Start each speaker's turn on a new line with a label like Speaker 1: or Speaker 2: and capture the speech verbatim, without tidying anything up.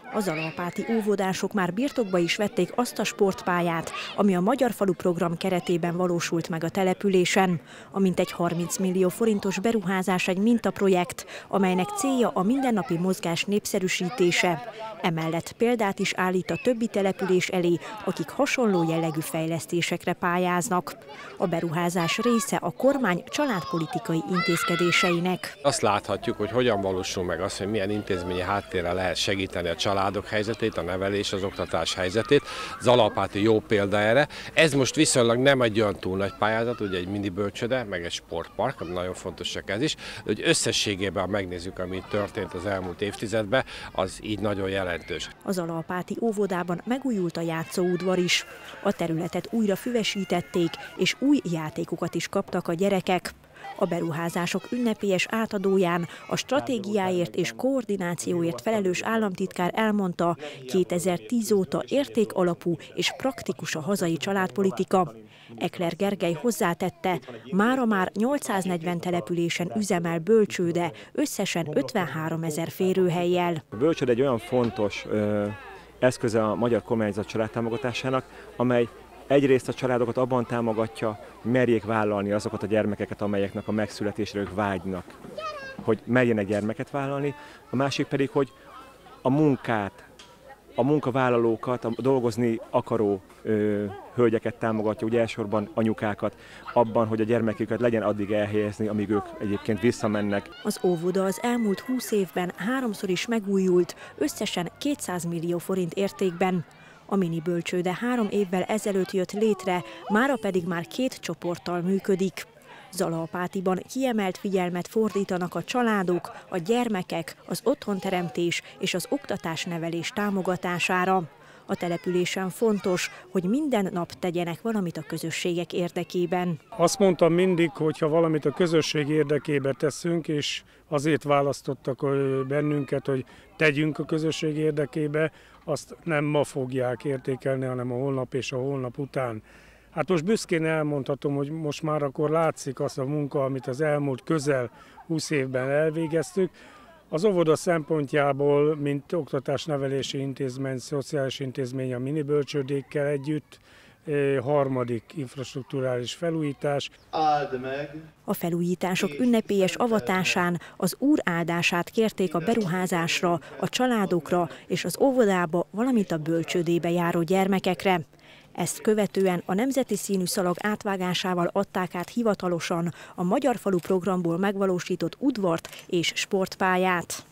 Speaker 1: A zalapáti óvodások már birtokba is vették azt a sportpályát, ami a Magyar Falu program keretében valósult meg a településen. A mintegy harminc millió forintos beruházás egy mintaprojekt, amelynek célja a mindennapi mozgás népszerűsítése. Emellett példát is állít a többi település elé, akik hasonló jellegű fejlesztésekre pályáznak. A beruházás része a kormány családpolitikai intézkedéseinek.
Speaker 2: Azt láthatjuk, hogy hogyan valósul meg az, hogy milyen intézményi háttérrel lehet segíteni a családok helyzetét, a nevelés, az oktatás helyzetét. Zalapáti jó példa erre. Ez most viszonylag nem egy olyan túl nagy pályázat, ugye egy mini bölcsöde, meg egy sportpark, ami nagyon fontos csak ez is, de hogy összességében, ha megnézzük, ami történt az elmúlt évtizedben, az így nagyon jelentős.
Speaker 1: Az zalapáti óvodában megújult a játszóudvar is. A területet újra füvesítették, és új játékokat is kaptak a gyerekek. A beruházások ünnepélyes átadóján a stratégiáért és koordinációért felelős államtitkár elmondta, kétezer-tíz óta értékalapú és praktikus a hazai családpolitika. Ekler Gergely hozzátette, mára már nyolcszáznegyven településen üzemel bölcsőde, összesen ötvenháromezer férőhellyel.
Speaker 3: A bölcsőde egy olyan fontos ö, eszköze a magyar kormányzat családtámogatásának, amely egyrészt a családokat abban támogatja, hogy merjék vállalni azokat a gyermekeket, amelyeknek a megszületésre ők vágynak, hogy merjenek gyermeket vállalni, a másik pedig, hogy a munkát, a munkavállalókat, a dolgozni akaró ö, hölgyeket támogatja, ugye elsősorban anyukákat, abban, hogy a gyermeküket legyen addig elhelyezni, amíg ők egyébként visszamennek.
Speaker 1: Az óvoda az elmúlt húsz évben háromszor is megújult, összesen kétszáz millió forint értékben. A mini bölcsőde három évvel ezelőtt jött létre, mára pedig már két csoporttal működik. Zalapátiban kiemelt figyelmet fordítanak a családok, a gyermekek, az otthonteremtés és az oktatásnevelés támogatására. A településen fontos, hogy minden nap tegyenek valamit a közösségek érdekében.
Speaker 4: Azt mondtam mindig, hogy ha valamit a közösség érdekében teszünk, és azért választottak bennünket, hogy tegyünk a közösség érdekébe, azt nem ma fogják értékelni, hanem a holnap és a holnap után. Hát most büszkén elmondhatom, hogy most már akkor látszik az a munka, amit az elmúlt közel húsz évben elvégeztük. Az óvoda szempontjából, mint oktatásnevelési intézmény, szociális intézmény a mini bölcsődékkel együtt, harmadik infrastrukturális felújítás.
Speaker 5: Áld meg!
Speaker 1: A felújítások ünnepélyes avatásán az Úr áldását kérték a beruházásra, a családokra és az óvodába, valamint a bölcsődébe járó gyermekekre. Ezt követően a nemzeti színű szalag átvágásával adták át hivatalosan a Magyar Falu programból megvalósított udvart és sportpályát.